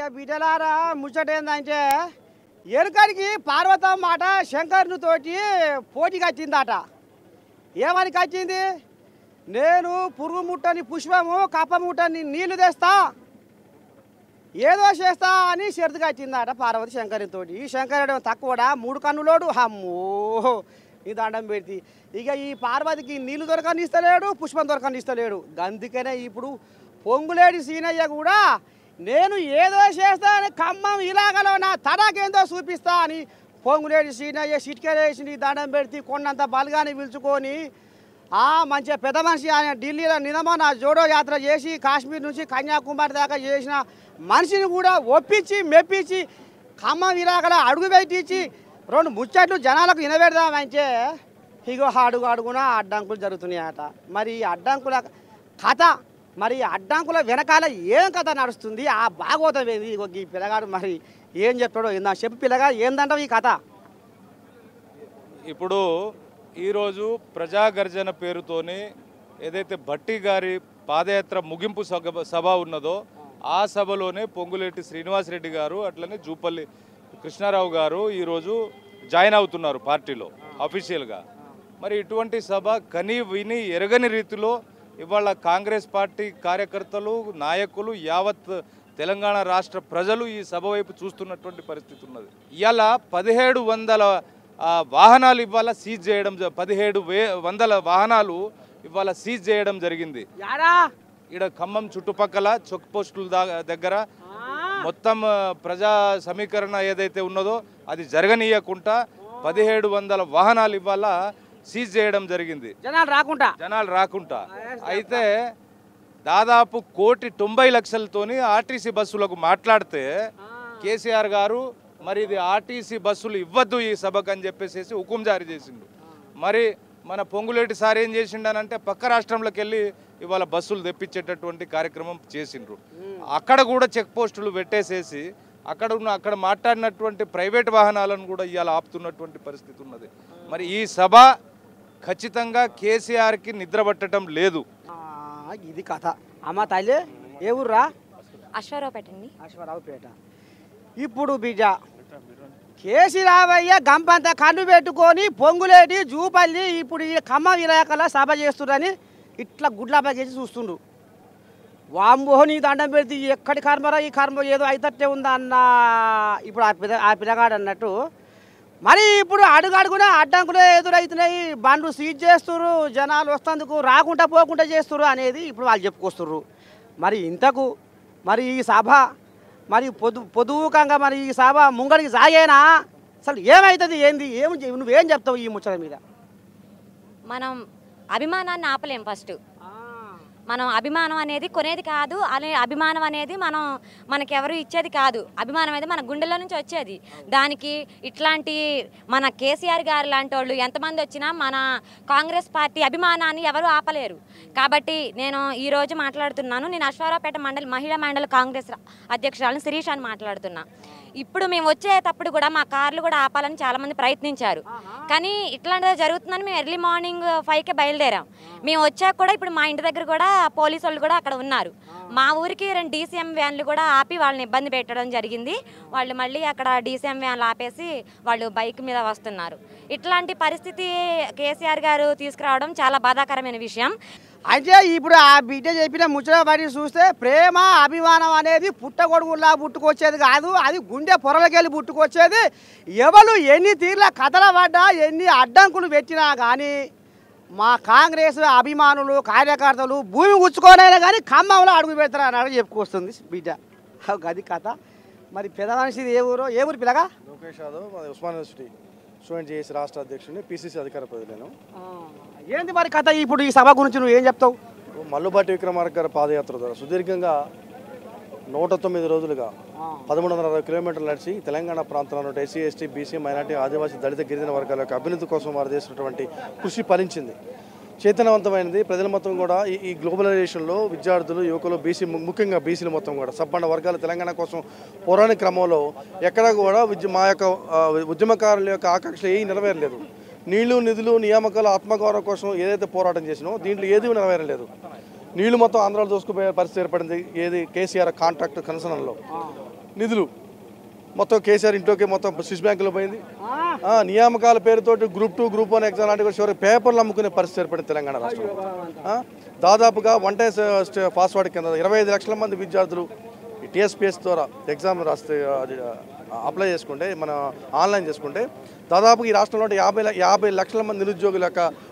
బిడ్డలారా ముచ్చట ఏందంటే ఎరుకడికి పార్వతమ్మ మాట శంకర్ను తోటి పోటీకి వచ్చిందట. ఏమని వచ్చింది? నేను పురుగు ముట్టని పుష్పము కప్ప ముట్టని నీళ్లు తెస్తా ఏదో చేస్తా అని షరతుగా వచ్చిందట పార్వతి శంకరునితోటి. ఈ శంకరుడు తక్కువడా 3 కన్నులోడు. అమ్మో ఈ దండం పెడితే ఇక ఈ పార్వతికి నీళ్లు దొరకనిస్తలేడు, పుష్పం దొరకనిస్తలేడు. అందుకనే ఇప్పుడు పొంగులేడి సీనయ్య కూడా నేను ఏదో చేస్తా అని ఖమ్మం ఇలాగలో నా తడాకేందో చూపిస్తా అని పొంగులేడి సీనయ్య సిట్కెలేసి దండం పెడితే కొండంత బలగాని పిలుచుకొని మంచిగా పెద్ద మనిషి ఆయన ఢిల్లీలో నిజమా జోడో యాత్ర చేసి కాశ్మీర్ నుంచి కన్యాకుమారి దాకా చేసిన మనిషిని కూడా ఒప్పించి మెప్పించి ఖమ్మం ఇలాగల అడుగు పెట్టించి 2 ముచ్చట్లు జనాలకు వినబెడదామంటే ఇగో అడుగున అడ్డంకులు జరుగుతున్నాయట. మరి ఈ అడ్డంకుల కథ, మరి అడ్డంకుల వెనకాల ఏం కథ నడుస్తుంది, ఆ భాగవతం ఏంది? ఇగో ఈ పిల్లగాడు మరి ఏం చెప్తాడో ఏందా చెప్పు పిల్లగాడు, ఏందంటావు ఈ కథ? ఇప్పుడు ఈరోజు ప్రజాగర్జన పేరుతోని ఏదైతే భట్టి గారి పాదయాత్ర ముగింపు సభ ఉన్నదో ఆ సభలోనే పొంగులేటి శ్రీనివాసరెడ్డి గారు అట్లనే జూపల్లి కృష్ణారావు గారు ఈరోజు జాయిన్ అవుతున్నారు పార్టీలో అఫీషియల్గా. మరి ఇటువంటి సభ కని విని ఎరగని రీతిలో ఇవాళ కాంగ్రెస్ పార్టీ కార్యకర్తలు నాయకులు యావత్ తెలంగాణ రాష్ట్ర ప్రజలు ఈ సభ వైపు చూస్తున్నటువంటి పరిస్థితి ఉన్నది. ఇవాళ 1700 వాహనాలు ఇవాళ సీజ్ చేయడం, 1700 వాహనాలు ఇవాళ సీజ్ చేయడం జరిగింది. ఇక్కడ ఖమ్మం చుట్టుపక్కల చెక్ పోస్టుల దగ్గర మొత్తం ప్రజా సమీకరణ ఏదైతే ఉన్నదో అది జరగనీయకుండా 1700 వాహనాలు ఇవాళ సీజ్ చేయడం జరిగింది, జనాలు రాకుండా. అయితే దాదాపు 1,90,00,000తోని ఆర్టీసీ బస్సులకు మాట్లాడితే కేసీఆర్ గారు మరి ఇది ఆర్టీసీ బస్సులు ఇవ్వద్దు ఈ సభకు అని చెప్పేసి హుకుం జారీ చేసిండు. మరి మన పొంగులేటి సార్ ఏం చేసిండనంటే పక్క రాష్ట్రంలోకి వెళ్ళి ఇవాళ బస్సులు తెప్పించేటటువంటి కార్యక్రమం చేసిండ్రు. అక్కడ కూడా చెక్ పోస్టులు పెట్టేసేసి అక్కడ మాట్లాడినటువంటి ప్రైవేట్ వాహనాలను కూడా ఇవాళ ఆపుతున్నటువంటి పరిస్థితి ఉన్నది. మరి ఈ సభ ఖచ్చితంగా కేసీఆర్కి నిద్ర పట్టడం లేదు. ఇది కథ. అమ్మ తల్లి ఏ ఊర్రా? అశ్వారావుపేట. ఇప్పుడు బిడ్డ కేసీరావయ్య గంపంత కన్ను పెట్టుకొని పొంగులేటి జూపల్లి ఇప్పుడు ఈ ఖమ్మం ఇలాకల సభ చేస్తుందని ఇట్లా గుడ్ల చేసి చూస్తుండ్రు. వాంబో నీ దండం పెడితే ఎక్కడి కర్మరా ఈ కర్మ ఏదో అయితట్టే ఉందా అన్న ఇప్పుడు ఆ పిల్లగాడు అన్నట్టు. మరి ఇప్పుడు అడుగడుగున అడ్డంకులే ఎదురవుతున్నాయి, బండ్లు సీజ్ చేస్తుర్రు, జనాలు వస్తందుకు రాకుండా పోకుండా చేస్తుర్రు అనేది ఇప్పుడు వాళ్ళు చెప్పుకొస్తుర్రు. మరి ఇంతకు మరి ఈ సభ మరి పొదువుకంగా మరి ఈ సభ ముంగడికి సాగేనా? అసలు ఏమవుతుంది ఏంది నువ్వేం చెప్తావు ఈ ముచ్చట మీద? మనం అభిమానాన్ని ఆపలేం. ఫస్ట్ మనం అభిమానం అనేది కొనేది కాదు, అనే అభిమానం అనేది మనకెవరు ఇచ్చేది కాదు. అభిమానం అనేది మన గుండెల్లో నుంచి వచ్చేది. దానికి ఇట్లాంటి మన కేసీఆర్ గారు లాంటి వాళ్ళు ఎంతమంది వచ్చినా మన కాంగ్రెస్ పార్టీ అభిమానాన్ని ఎవరు ఆపలేరు. కాబట్టి నేను ఈరోజు మాట్లాడుతున్నాను. నేను అశ్వారావుపేట మహిళా మండలి కాంగ్రెస్ అధ్యక్షురాలను శిరీష్ అని మాట్లాడుతున్నా. ఇప్పుడు మేము వచ్చేటప్పుడు కూడా మా కార్లు కూడా ఆపాలని చాలామంది ప్రయత్నించారు, కానీ ఇట్లాంటిది జరుగుతుందని మేము ఎర్లీ మార్నింగ్ 5కే బయలుదేరాం. మేము వచ్చాక కూడా ఇప్పుడు మా ఇంటి దగ్గర కూడా పోలీసు వాళ్ళు కూడా అక్కడ ఉన్నారు. మా ఊరికి 2 DCM వ్యాన్లు కూడా ఆపి వాళ్ళని ఇబ్బంది పెట్టడం జరిగింది. వాళ్ళు మళ్ళీ అక్కడ DCM వ్యాన్లు ఆపేసి వాళ్ళు బైక్ మీద వస్తున్నారు. ఇట్లాంటి పరిస్థితి కేసీఆర్ గారు తీసుకురావడం చాలా బాధాకరమైన విషయం. అంటే ఇప్పుడు ఆ బిడ్డ చెప్పిన ముచ్చట బట్టి చూస్తే ప్రేమ అభిమానం అనేది పుట్టగొడుగులా పుట్టుకొచ్చేది కాదు, అది గుండె పొరలకెళ్ళి పుట్టుకొచ్చేది. ఎవరు ఎన్ని తీర్ల కథల పడ్డా ఎన్ని అడ్డంకులు పెట్టినా కానీ మా కాంగ్రెస్ అభిమానులు కార్యకర్తలు భూమి గుచ్చుకోనైనా కానీ ఖమ్మంలో అడుగు పెడతారు అన్నట్టు చెప్పుకొస్తుంది బిడ్డ. అది కథ. మరి పెద్ద మనిషిది ఏ ఊరు పిల్లగా? లోకేష్ యాదవ్, ఉస్మాన్ యూనివర్సిటీ స్టూడెంట్ చేసి రాష్ట్ర అధ్యక్షుడిని, PCC అధికార ప్రతినిధిను. ఏంది మరి కథ? ఇప్పుడు ఈ సభ గురించి నువ్వు ఏం చెప్తావు? మల్లుబాటి విక్రమార్క గారి పాదయాత్ర ద్వారా సుదీర్ఘంగా 109 రోజులుగా 1360 కిలోమీటర్లు నడిచి తెలంగాణ ప్రాంతంలో SC, ST, BC, మైనార్టీ, ఆదివాసీ, దళిత, గిరిజన వర్గాల యొక్క అభివృద్ధి కోసం వారు చేసినటువంటి కృషి ఫలించింది, చైతన్యవంతమైనది. ప్రజల మొత్తం కూడా ఈ గ్లోబలైజేషన్లో విద్యార్థులు, యువకులు, ముఖ్యంగా బీసీలు మొత్తం కూడా సబ్బండ వర్గాలు తెలంగాణ కోసం పోరాడే క్రమంలో ఎక్కడా కూడా మా యొక్క ఉద్యమకారుల యొక్క ఆకాంక్షలు ఏవి నెరవేరలేదు. నీళ్లు, నిధులు, నియామకాలు, ఆత్మగౌరవం కోసం ఏదైతే పోరాటం చేసినో దీంట్లో ఏది నెరవేరలేదు. నీళ్లు మొత్తం ఆంధ్రాలో దోసుకుపోయే పరిస్థితి ఏర్పడింది. ఏది కేసీఆర్ కాంట్రాక్ట్ కన్సర్న్లో నిధులు మొత్తం కేసీఆర్ ఇంట్లోకి మొత్తం స్విస్ బ్యాంకులో పోయింది. నియామకాల పేరుతోటి గ్రూప్ 2 గ్రూప్ 1 ఎగ్జామ్ లాంటి చివరికి పేపర్లు అమ్ముకునే పరిస్థితి ఏర్పడింది తెలంగాణ రాష్ట్రంలో. దాదాపుగా వన్ టైం పాస్వర్డ్ కింద 25 లక్షల మంది విద్యార్థులు ఈ టీఎస్పీఎస్ ద్వారా ఎగ్జామ్ రాస్తే అప్లై చేసుకుంటే మనం ఆన్లైన్ చేసుకుంటే దాదాపు ఈ రాష్ట్రంలో 50 లక్షల మంది నిరుద్యోగుల యొక్క